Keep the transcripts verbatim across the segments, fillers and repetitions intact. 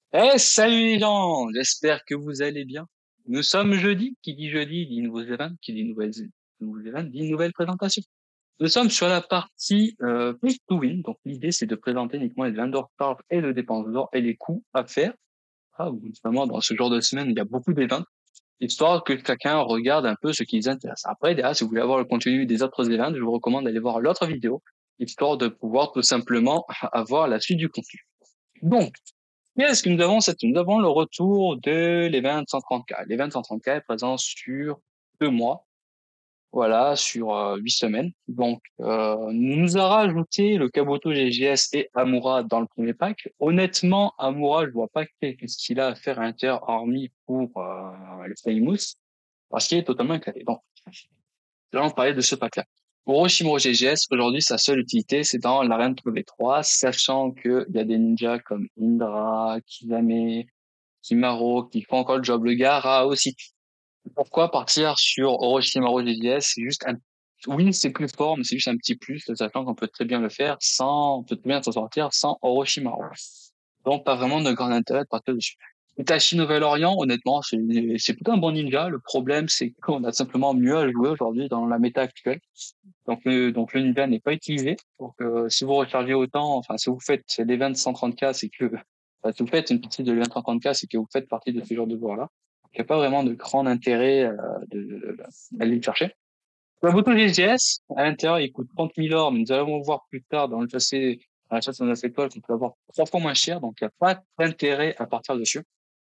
Eh, salut les gens! J'espère que vous allez bien. Nous sommes jeudi. Qui dit jeudi dit nouveaux événements. Qui dit nouvelles, nouveaux événements dit nouvelle présentation. Nous sommes sur la partie euh, Pay to Win. Donc l'idée c'est de présenter uniquement les vendors charges et de dépenses d'or et les coûts à faire. Ah, vraiment dans ce genre de semaine il y a beaucoup d'événements, histoire que chacun regarde un peu ce qui les intéresse. Après derrière, si vous voulez avoir le contenu des autres événements, je vous recommande d'aller voir l'autre vidéo, histoire de pouvoir tout simplement avoir la suite du contenu. Donc qu'est-ce que nous avons cette Nous avons le retour de l'Event cent trente K. L'Event cent trente K est présent sur deux mois, voilà, sur euh, huit semaines. Donc, euh, nous a rajouté le Kabuto G G S et Amura dans le premier pack. Honnêtement, Amura, je vois pas qu'est-ce qu'il a à faire à l'intérieur, hormis pour euh, le Famous, parce qu'il est totalement éclaté. Donc, là, on parlait de ce pack-là. Orochimaru G G S, aujourd'hui, sa seule utilité, c'est dans l'arène V trois, sachant qu'il y a des ninjas comme Indra, Kizame, Kimaro qui font encore le job. Le gars Ra aussi. Pourquoi partir sur Orochimaru G G S? C'est juste un, oui, c'est plus fort, mais c'est juste un petit plus, sachant qu'on peut très bien le faire sans, on peut très bien s'en sortir sans Orochimaru. Donc, pas vraiment de grand intérêt de partir dessus. Itachi Nouvel-Orient, honnêtement, c'est, c'est plutôt un bon ninja. Le problème, c'est qu'on a simplement mieux à jouer aujourd'hui dans la méta actuelle. Donc, le, donc le ninja n'est pas utilisé. Donc, euh, si vous rechargez autant, enfin, si vous faites l'event cent trente K, c'est que, enfin, si vous faites une partie de l'event cent trente K, c'est que vous faites partie de ce genre de joueurs-là. Il n'y a pas vraiment de grand intérêt euh, de, de, de, d'aller le chercher. La bouton G G S, à l'intérieur, il coûte trente mille or, mais nous allons voir plus tard dans le passé, dans la chasse de notre école, qu'on peut avoir trois fois moins cher, donc il n'y a pas d'intérêt à partir dessus.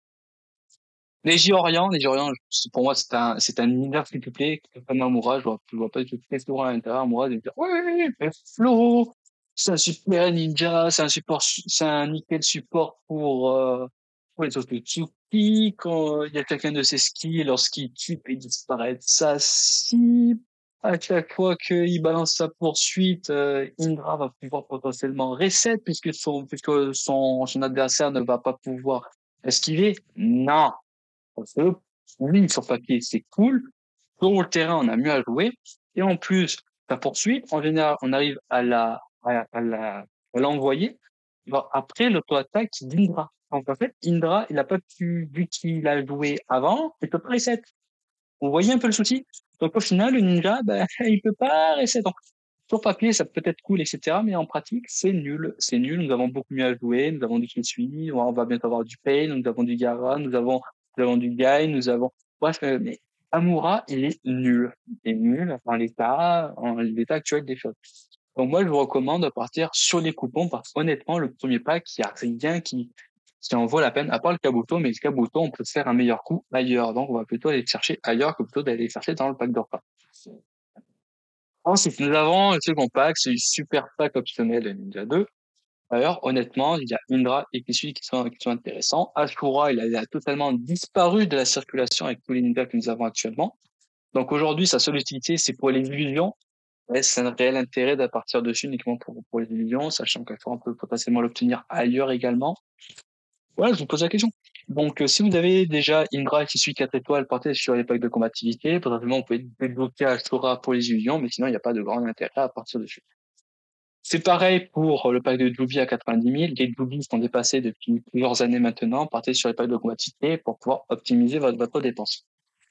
Les J-Orient, les J-Orient, pour moi, c'est un, c'est un univers free to play, comme Amura, je vois, je vois pas du tout très souvent à l'intérieur, Amura, de dire, oui, mais Flo, c'est un super ninja, c'est un support, c'est un nickel support pour, euh, pour les Otsutsuki, quand il y a quelqu'un de ses skills, lorsqu'il tue, il disparaît de sa cible. À chaque fois qu'il balance sa poursuite, euh, Indra va pouvoir potentiellement reset puisque son, puisque son, son adversaire ne va pas pouvoir esquiver. Non. Parce que, oui, sur papier, c'est cool. Sur le terrain, on a mieux à jouer. Et en plus, la poursuite, en général, on arrive à la, à, à la, à l'envoyer. Bon, après, l'auto-attaque d'Indra. Donc, en fait, Indra, il a pas pu, vu qu'il a joué avant, il peut pas reset. Vous voyez un peu le souci? Donc, au final, le ninja, ben, il peut pas reset. Donc, sur papier, ça peut être cool, et cetera. Mais en pratique, c'est nul. C'est nul. Nous avons beaucoup mieux à jouer. Nous avons du Kitsui. On va bientôt avoir du Pain. Nous avons du Gara. Nous avons, nous avons du Guy. Nous avons, bref, euh, mais Amura, il est nul. Il est nul en l'état, en l'état actuel des choses. Donc, moi, je vous recommande de partir sur les coupons parce qu'honnêtement, le premier pack, il y a rien qui, qui en vaut la peine, à part le Kabuto, mais le Kabuto, on peut se faire un meilleur coup ailleurs. Donc, on va plutôt aller le chercher ailleurs que plutôt d'aller le chercher dans le pack d'or. Ensuite, nous avons le second pack, c'est le super pack optionnel de Ninja deux. D'ailleurs, honnêtement, il y a Indra et Kisui qui sont, qui sont intéressants. Ashura, il a, il a totalement disparu de la circulation avec tous les ninjas que nous avons actuellement. Donc aujourd'hui, sa seule utilité, c'est pour les illusions. Ouais, c'est un réel intérêt d'à partir dessus uniquement pour, pour les illusions, sachant qu'on peut potentiellement l'obtenir ailleurs également. Voilà, je vous pose la question. Donc, euh, si vous avez déjà Indra qui suit quatre étoiles, partez sur les packs de combativité. Potentiellement, vous pouvez débloquer Ashura pour les illusions, mais sinon, il n'y a pas de grand intérêt à partir dessus. C'est pareil pour le pack de Jubi à quatre-vingt-dix mille. Les Jubi sont dépassés depuis plusieurs années maintenant. Partez sur les packs de combativité pour pouvoir optimiser votre, votre dépense.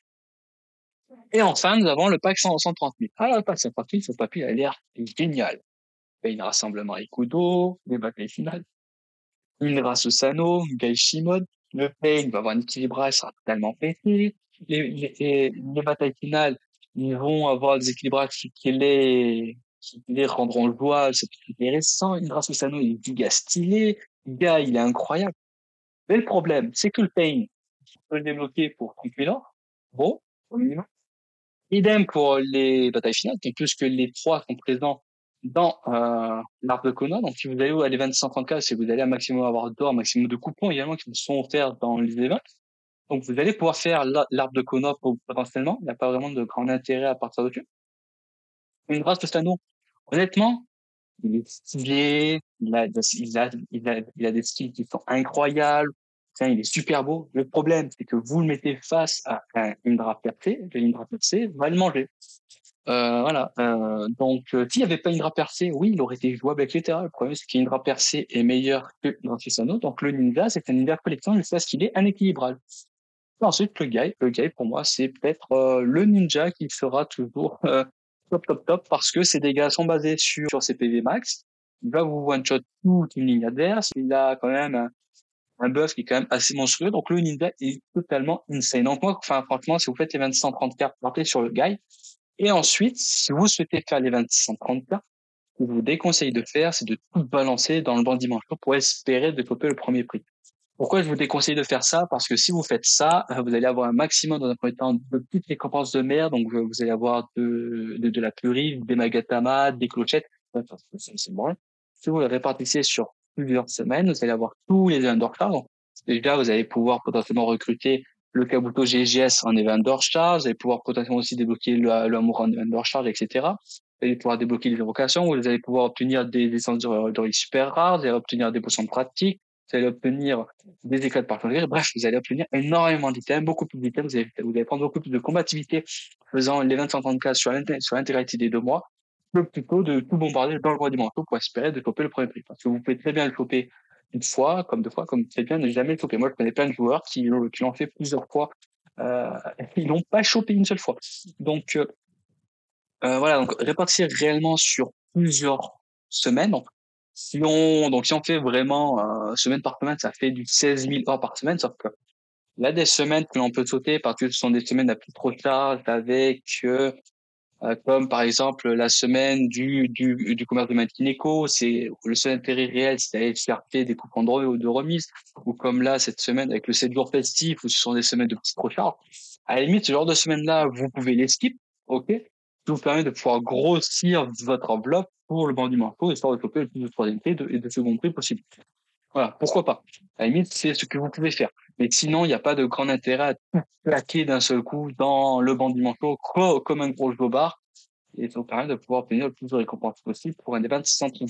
Et enfin, nous avons le pack cent trente mille. Alors, le pack cent trente mille, ce papier a l'air génial. Il y a un rassemblement Ikudo, des batailles finales, Indra Susano, Gaishimon. Le Pain va avoir un équilibrage, sera totalement pété. Les, les, les, les batailles finales, ils vont avoir des équilibrages qui les, qui les rendront jouables, c'est intéressant. Indra Susano, il est giga stylé. Le gars, il est incroyable. Mais le problème, c'est que le Pain, on peut le débloquer pour trente mille ans. Bon, au minimum. Idem pour les batailles finales, donc plus que les trois sont présents dans euh, l'arbre de Kona. Donc si vous allez à l'event cent trente K, si vous allez à maximum avoir d'or, maximum de coupons également qui vous sont offerts dans les events. Donc vous allez pouvoir faire l'arbre de Kona potentiellement. Il n'y a pas vraiment de grand intérêt à partir de dessus. Une race de Stano, honnêtement, il est stylé, il a, il a, il a, il a des skills qui sont incroyables. Tiens, il est super beau. Le problème, c'est que vous le mettez face à un Indra percé, le Indra percé va le manger. Euh, voilà. Euh, donc, euh, s'il n'y avait pas Indra percé, oui, il aurait été jouable avec les Terra. Le problème, c'est qu'Indra percé est meilleur que l'Antisano. Donc, le Ninja, c'est un Ninja collection jusqu'à ce qu'il est inéquilibrable. Ensuite, le Guy. Le Guy, pour moi, c'est peut-être euh, le Ninja qui sera toujours euh, top, top, top, parce que ses dégâts sont basés sur, sur ses P V max. Il va vous one-shot toute une ligne adverse. Il a quand même un, un buff qui est quand même assez monstrueux. Donc, le Ninja est totalement insane. Donc, moi, enfin, franchement, si vous faites les vingt cent trente cartes, partez sur le Guy. Et ensuite, si vous souhaitez faire les vingt cent trente cartes, ce que je vous déconseille de faire, c'est de tout balancer dans le banc dimanche pour espérer développer le premier prix. Pourquoi je vous déconseille de faire ça? Parce que si vous faites ça, vous allez avoir un maximum dans un premier temps de petites récompenses de merde. Donc, vous allez avoir de, de, de la purée, des magatama, des clochettes. C'est bon. Si vous le répartissez sur plusieurs semaines, vous allez avoir tous les events d'Orchard. Donc, déjà, vous allez pouvoir potentiellement recruter le Kabuto G G S en event d'Orchard. Vous allez pouvoir potentiellement aussi débloquer le, le Amour en event d'Orchard, et cetera. Vous allez pouvoir débloquer les invocations. Vous allez pouvoir obtenir des licences de super rares. Vous allez obtenir des potions de pratique. Vous allez obtenir des éclats de partenariat. Bref, vous allez obtenir énormément d'items, beaucoup plus d'items. Vous allez, vous allez prendre beaucoup plus de combativité faisant les vingt cent trente cas sur l'intégralité des deux mois, que plutôt de tout bombarder dans le mois du manteau pour espérer de choper le premier prix. Parce que vous pouvez très bien le choper une fois, comme deux fois, comme très bien ne jamais le choper. Moi, je connais plein de joueurs qui, qui l'ont fait plusieurs fois. Euh, ils n'ont pas chopé une seule fois. Donc, euh, euh, voilà, donc répartir réellement sur plusieurs semaines. Donc, si on, donc si on fait vraiment euh, semaine par semaine, ça fait du seize mille heures par semaine. Sauf que là, des semaines que l'on peut sauter parce que ce sont des semaines à plus trop charge avec, euh, euh, comme par exemple la semaine du du, du commerce de Matineko, c'est le seul intérêt réel, c'est d'aller chercher des coupons de, re- ou de remise. Ou comme là, cette semaine avec le sept jours festif, où ce sont des semaines de petites recharges. À la limite, ce genre de semaine-là, vous pouvez les skip, ok? Ça vous permet de pouvoir grossir votre enveloppe pour le banc du manteau, histoire de choper le plus de troisième prix et de, et de second prix possible. Voilà, pourquoi pas? À la limite, c'est ce que vous pouvez faire. Mais sinon, il n'y a pas de grand intérêt à tout plaquer d'un seul coup dans le banc du manteau co- comme un gros jobard. Et ça vous permet de pouvoir obtenir le plus de récompenses possible pour un event sans trompe.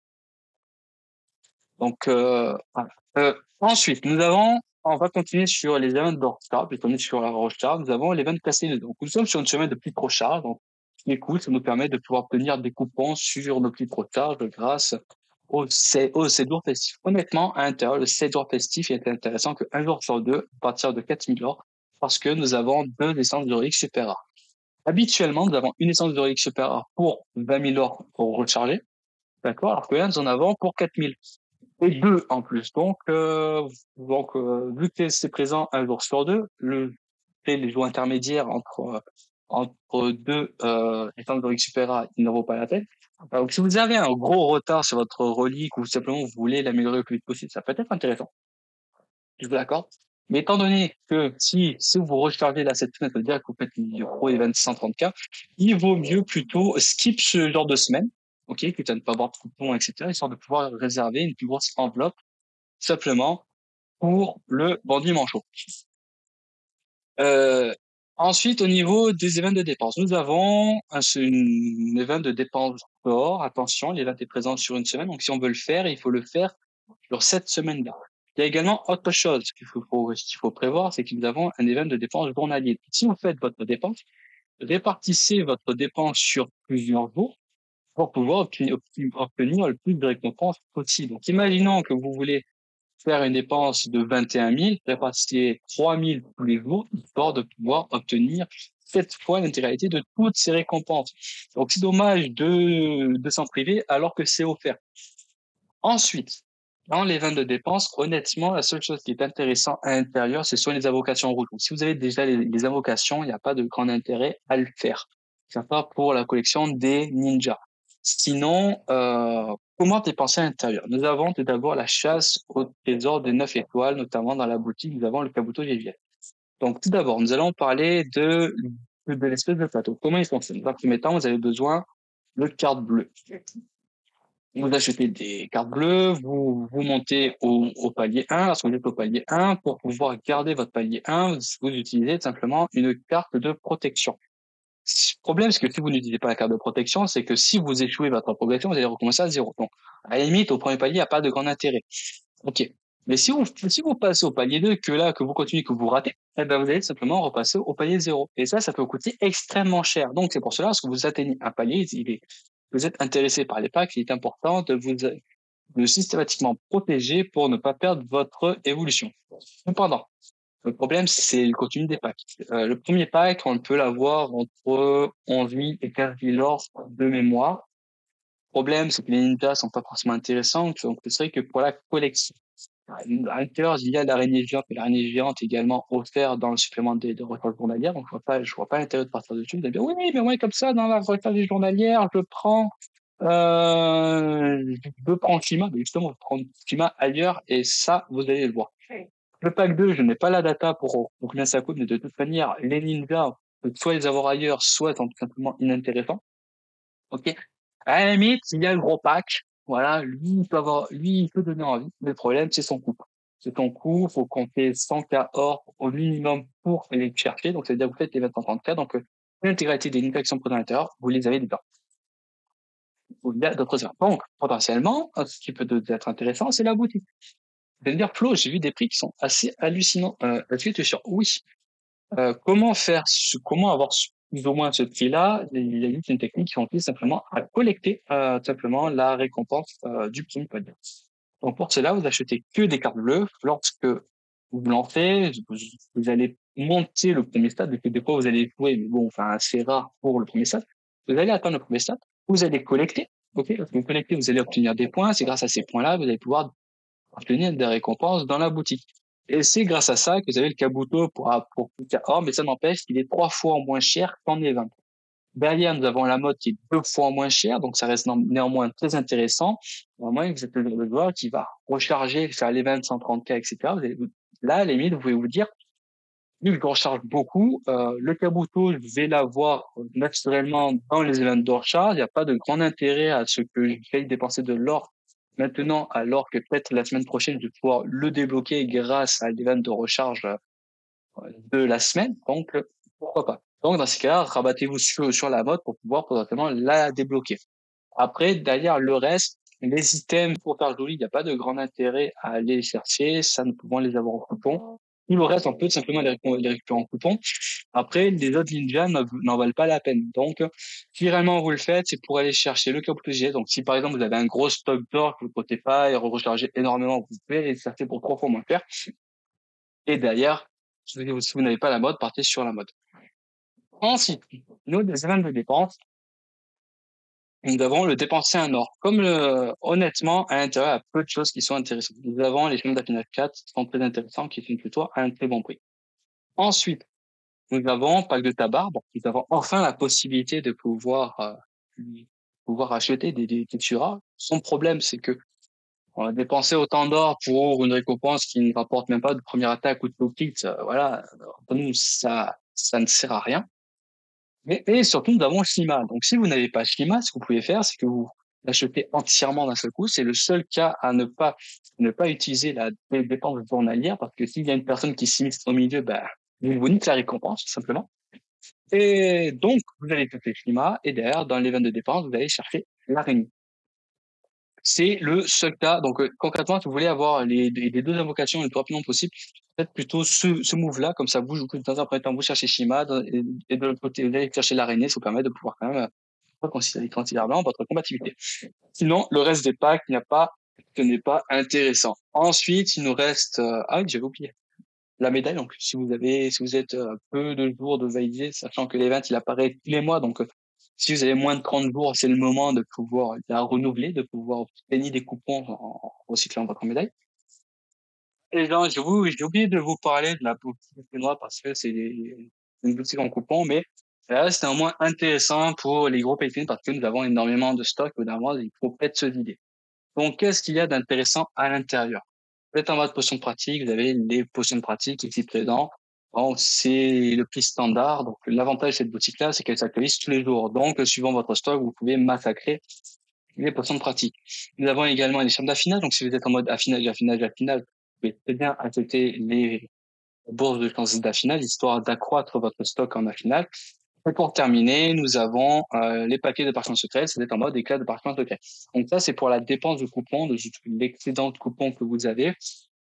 Donc, euh, voilà. Euh, ensuite, nous avons, on va continuer sur les events d'Orchard, puisqu'on est sur la recharge. Nous avons l'event cassé. Donc, nous sommes sur une semaine de petite recharge. Donc, ce qui est cool, ça nous permet de pouvoir obtenir des coupons sur nos petites recharges grâce au, au sept jours festif. Honnêtement, à l'intérieur, le sept jours festif est intéressant qu'un jour sur deux, à partir de quatre mille or, parce que nous avons deux essences de reliques super rares. Habituellement, nous avons une essence de relique super rare pour vingt mille or pour recharger. D'accord? Alors que là, nous en avons pour quatre mille. Et deux en plus. Donc, euh, donc euh, vu que c'est présent un jour sur deux, le, les jours intermédiaires entre, entre deux euh, essences de relique super rare, il n'en vaut pas la peine. Donc, si vous avez un gros retard sur votre relique ou simplement vous voulez l'améliorer le plus vite possible, ça peut être intéressant. Je vous l'accorde. Mais étant donné que si, si vous rechargez là cette semaine, ça veut dire que vous faites du pro event cent trente K, il vaut mieux plutôt skip ce genre de semaine, ok, quitte à ne pas avoir de coupons, et cetera, histoire de pouvoir réserver une plus grosse enveloppe simplement pour le bandit manchot. Euh, ensuite, au niveau des événements de dépenses, nous avons un, un événement de dépenses dehors. Attention, l'événement est présent sur une semaine, donc si on veut le faire, il faut le faire sur cette semaine-là. Il y a également autre chose qu'il faut, qu'il faut prévoir, c'est que nous avons un événement de dépenses journalier. Si vous faites votre dépense, répartissez votre dépense sur plusieurs jours pour pouvoir obtenir, obtenir le plus de récompenses possible. Donc, imaginons que vous voulez faire une dépense de vingt et un mille, répartissez trois mille tous les jours, histoire de pouvoir obtenir sept fois l'intégralité de toutes ces récompenses. Donc, c'est dommage de, de s'en priver alors que c'est offert. Ensuite, dans les ventes de dépenses, honnêtement, la seule chose qui est intéressante à l'intérieur, ce sont les invocations rouges. Donc, si vous avez déjà les, les invocations, il n'y a pas de grand intérêt à le faire. C'est pas pour la collection des ninjas. Sinon, euh, comment dépenser à l'intérieur? Nous avons tout d'abord la chasse au trésor des neuf étoiles, notamment dans la boutique, nous avons le Kabuto G V L. Donc, tout d'abord, nous allons parler de, de l'espèce de plateau. Comment il fonctionne? Dans le premier temps, vous avez besoin de cartes bleues. Vous achetez des cartes bleues, vous, vous montez au, au palier un. Lorsque vous êtes au palier un, pour pouvoir garder votre palier un, vous, vous utilisez simplement une carte de protection. Le problème, c'est que si vous n'utilisez pas la carte de protection, c'est que si vous échouez votre progression, vous allez recommencer à zéro. Donc, à la limite, au premier palier, il n'y a pas de grand intérêt. Ok. Mais si vous, si vous passez au palier deux, que là, que vous continuez, que vous ratez, eh ben, vous allez simplement repasser au palier zéro. Et ça, ça peut coûter extrêmement cher. Donc, c'est pour cela, lorsque vous atteignez un palier, il est, vous êtes intéressé par les packs, il est important de vous, de systématiquement protéger pour ne pas perdre votre évolution. Cependant, le problème, c'est le contenu des packs. Euh, le premier pack, on peut l'avoir entre onze mille et quinze mille ors de mémoire. Le problème, c'est que les ninjas sont pas forcément intéressants, donc c'est vrai que pour la collection, à l'intérieur, il y a l'araignée géante, et l'araignée géante est également offerte dans le supplément de, de recharge journalière, donc je vois pas, je vois pas l'intérêt de partir dessus, de dire, oui, mais moi, comme ça, dans la recharge journalière, je prends, euh, je prends Shima, mais justement, je prends Shima ailleurs, et ça, vous allez le voir. Le pack deux, je n'ai pas la data pour, pour combien ça coûte, mais de toute manière, les ninjas, soit les avoir ailleurs, soit sont tout simplement inintéressants. Ok. À la limite, il y a le gros pack. Voilà, lui, il peut avoir, lui, il peut donner envie. Mais le problème, c'est son coût. C'est son coût. Faut compter cent K or au minimum pour les chercher. Donc, c'est-à-dire que vous faites les vingt trente K. Donc, euh, l'intégralité des ninjas qui sont présents à l'intérieur, vous les avez dedans. Il y a d'autres erreurs. Donc, potentiellement, ce qui peut être intéressant, c'est la boutique. Vous allez me dire, Flo, j'ai vu des prix qui sont assez hallucinants. Euh, est-ce que tu es sûr? Oui. Euh, comment faire, ce, comment avoir ce- plus ou moins ce prix-là? Il y a juste une technique qui consiste simplement à collecter euh, simplement la récompense euh, du premier podium. Donc pour cela, vous achetez que des cartes bleues. Lorsque vous lancez, vous, vous allez monter le premier stade, parce que des fois vous allez jouer, mais bon, enfin c'est rare pour le premier stade. Vous allez atteindre le premier stade, vous allez collecter. Ok, lorsque vous collectez, vous allez obtenir des points. C'est grâce à ces points-là, vous allez pouvoir obtenir des récompenses dans la boutique. Et c'est grâce à ça que vous avez le Kabuto pour, pour or, mais ça n'empêche qu'il est trois fois moins cher qu'en event. Derrière, nous avons la mode qui est deux fois moins chère, donc ça reste néanmoins très intéressant. Néanmoins, vous êtes le genre de joueur qui va recharger, faire l'event cent trente K, et cetera. Vous allez, là, à la limite, vous pouvez vous dire, vu que je recharge beaucoup, euh, le Kabuto, je vais l'avoir naturellement dans les events de recharge. Il n'y a pas de grand intérêt à ce que je fasse dépenser de l'or maintenant, alors que peut-être la semaine prochaine, je vais pouvoir le débloquer grâce à l'event de recharge de la semaine. Donc, pourquoi pas. Donc, dans ce cas, rabattez-vous sur, sur la mode pour pouvoir potentiellement la débloquer. Après, derrière le reste, les items pour faire joli, il n'y a pas de grand intérêt à aller chercher, ça nous pouvons les avoir en coupon. Tout le reste, on peut simplement les, les récupérer en coupon. Après, les autres ninjas n'en valent pas la peine. Donc, si vraiment vous le faites, c'est pour aller chercher le Kabuto G S. Donc, si par exemple vous avez un gros stock d'or que vous ne comptez pas et recharger énormément, vous pouvez les chercher pour trois fois moins cher. Et derrière, si vous, si vous n'avez pas la mode, partez sur la mode. Ensuite, nous, des événements de dépenses, nous avons le dépenser un or. Comme le, honnêtement, à l'intérieur, il y a peu de choses qui sont intéressantes. Nous avons les films d'Affinage quatre qui sont très intéressants, qui sont plutôt à un très bon prix. Ensuite, nous avons pack de tabac. Bon, nous avons enfin la possibilité de pouvoir euh, pouvoir acheter des, des Kitsura. Son problème, c'est que on a dépensé autant d'or pour une récompense qui ne rapporte même pas de première attaque ou de low kit. Euh, voilà, pour nous, ça, ça ne sert à rien. Et, et surtout, nous avons Shima. Donc, si vous n'avez pas Shima, ce que vous pouvez faire, c'est que vous l'achetez entièrement d'un seul coup. C'est le seul cas à ne pas ne pas utiliser la dépense journalière, parce que s'il y a une personne qui s'immisce au milieu, ben, vous vous niquez la récompense, tout simplement. Et donc, vous allez taper Shima, et derrière, dans l'event de dépense, vous allez chercher l'araignée. C'est le seul cas. Donc, euh, concrètement, si vous voulez avoir les, les, les deux invocations le plus rapidement possible, faites plutôt ce, ce move-là, comme ça, vous, dans un premier temps, vous cherchez Shima, et, et de l'autre côté, vous allez chercher l'araignée, ça vous permet de pouvoir quand même euh, considérer considérablement votre compatibilité. Sinon, le reste des packs, il n'y a pas, ce n'est pas intéressant. Ensuite, il nous reste, euh, ah oui, j'avais oublié. La médaille, donc, si vous avez, si vous êtes euh, peu de jours de valider, sachant que l'event, il apparaît tous les mois, donc, euh, si vous avez moins de trente jours, c'est le moment de pouvoir la renouveler, de pouvoir gagner des coupons en, en recyclant votre médaille. Et genre, j'ai oublié, j'ai oublié de vous parler de la boutique noire parce que c'est une boutique en coupon, mais là, c'est néanmoins intéressant pour les gros pay parce que nous avons énormément de stock, évidemment, il faut peut-être se vider. Donc, qu'est-ce qu'il y a d'intéressant à l'intérieur? Vous êtes en mode potion pratique, vous avez les potions pratiques ici présents. Bon, c'est le prix standard. Donc, l'avantage de cette boutique-là, c'est qu'elle s'actualise tous les jours. Donc, suivant votre stock, vous pouvez massacrer les potions pratiques. Nous avons également les chambres d'affinage. Donc, si vous êtes en mode affinage, affinage, affinage, vous pouvez très bien acheter les bourses de chance d'affinage, histoire d'accroître votre stock en affinage. Et pour terminer, nous avons euh, les papiers de parchemin secret, c'est en mode éclat de parchemin secret. Donc ça, c'est pour la dépense de coupons, de l'excédent de coupons que vous avez.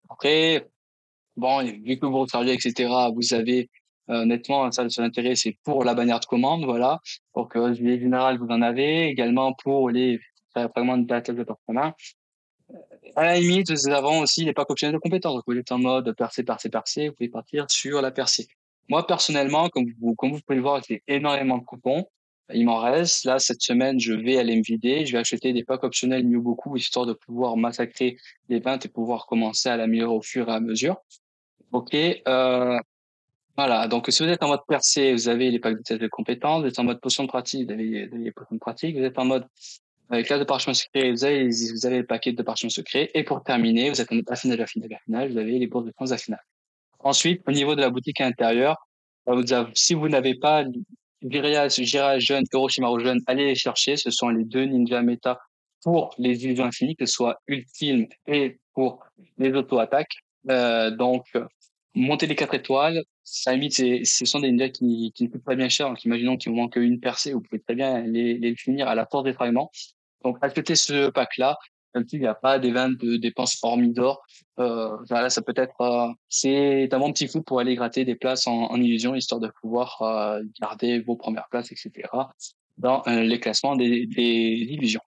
Après, bon, vu que vous rechargez, et cetera, vous avez, euh, honnêtement, ça, le seul intérêt, c'est pour la bannière de commande, voilà. Donc, euh, les générales, vous en avez. Également pour les fragments de data de commun. À la limite, nous avons aussi les packs optionnels de compétences. Donc, vous êtes en mode percée, percée, percée, vous pouvez partir sur la percée. Moi, personnellement, comme vous, comme vous pouvez le voir, j'ai énormément de coupons. Il m'en reste. Là, cette semaine, je vais aller me vider. Je vais acheter des packs optionnels mieux beaucoup, histoire de pouvoir massacrer les ventes et pouvoir commencer à l'améliorer au fur et à mesure. OK. Euh, voilà. Donc, si vous êtes en mode percée, vous avez les packs de test de compétences. Vous êtes en mode potion de pratique, vous avez les, les potions de pratique. Vous êtes en mode avec classe de parchemin secret, vous avez, vous avez le paquet de parchemin secret. Et pour terminer, vous êtes en mode affinage, affinage, affinage. Vous avez les bourses de transaffinage. Ensuite, au niveau de la boutique intérieure, vous avez, si vous n'avez pas Viria, Jira Jeune, Orochimaru Jeune, allez les chercher. Ce sont les deux ninja méta pour les illusions infinies, que ce soit ultime et pour les auto-attaques. Euh, donc, monter les quatre étoiles, ça limite, c'est, ce sont des ninjas qui, qui ne coûtent pas bien cher. Donc, imaginons qu'il vous manque une percée, vous pouvez très bien les, les finir à la force des fragments. Donc, achetez ce pack-là. Même s'il n'y a pas des ventes de dépenses hormis d'or. Euh, voilà, ça peut être, euh, c'est un bon petit coup pour aller gratter des places en, en illusion, histoire de pouvoir euh, garder vos premières places, et cetera dans euh, les classements des, des illusions.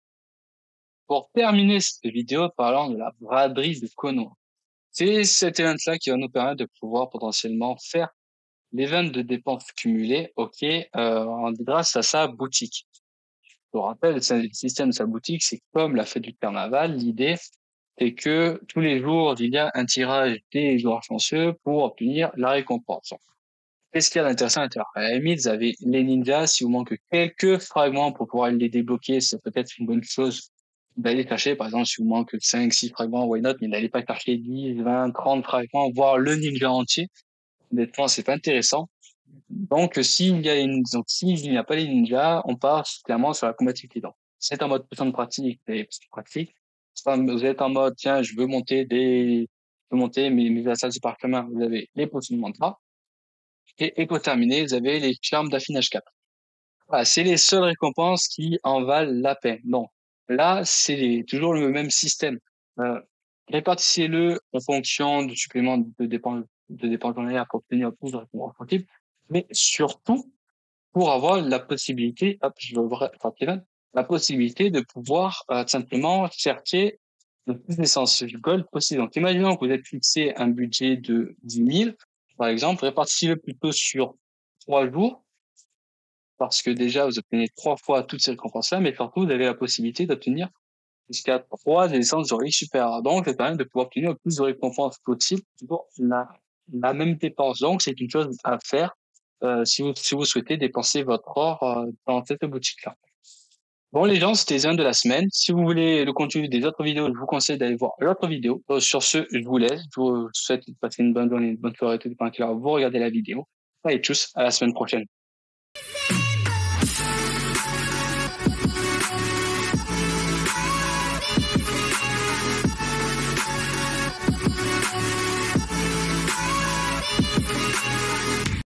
Pour terminer cette vidéo, parlant de la braderie de Konoha. C'est cet event-là qui va nous permettre de pouvoir potentiellement faire l'event de dépenses cumulées, ok, euh, grâce à sa boutique. Je vous rappelle, le système de sa boutique, c'est comme la fête du carnaval. L'idée, c'est que tous les jours, il y a un tirage des joueurs chanceux pour obtenir la récompense. Qu'est-ce qu'il y a d'intéressant à l'intérieur? À la limite, vous avez les ninjas. Si vous manque quelques fragments pour pouvoir les débloquer, c'est peut-être une bonne chose d'aller chercher. Par exemple, si vous manque cinq, six fragments, why not, mais n'allez pas chercher dix, vingt, trente fragments, voire le ninja entier. Honnêtement, c'est pas intéressant. Donc, s'il y a une, donc, s'il n'y a pas les ninjas, on part clairement sur la combativité. Donc, c'est en mode potion de pratique et pratique. Vous êtes en mode, tiens, je veux monter des, je veux monter mes, mes assailles de parchemin. Vous avez les potions de mantra. Et, et pour terminer, vous avez les charmes d'affinage quatre. Voilà, c'est les seules récompenses qui en valent la peine. Donc, là, c'est toujours le même système. Euh, répartissez-le en fonction du supplément de dépenses, de dépenses journalières pour obtenir plus de récompenses possibles. Mais surtout, pour avoir la possibilité, hop, je vais ouvrir la possibilité de pouvoir euh, simplement chercher le plus d'essence gold possible. Donc, imaginons que vous êtes fixé un budget de dix mille, par exemple, répartissez-le plutôt sur trois jours, parce que déjà, vous obtenez trois fois toutes ces récompenses-là, mais surtout, vous avez la possibilité d'obtenir jusqu'à trois essences de riche supérieures. Donc, ça permet de pouvoir obtenir le plus de récompenses possible pour la, la même dépense. Donc, c'est une chose à faire euh, si, vous, si vous souhaitez dépenser votre or euh, dans cette boutique-là. Bon, les gens, c'était un de la semaine. Si vous voulez le contenu des autres vidéos, je vous conseille d'aller voir l'autre vidéo. Euh, sur ce, je vous laisse. Je vous souhaite de passer une bonne journée, une bonne soirée, tout dépend à quelle heure vous regardez la vidéo. Allez, tchuss, à la semaine prochaine.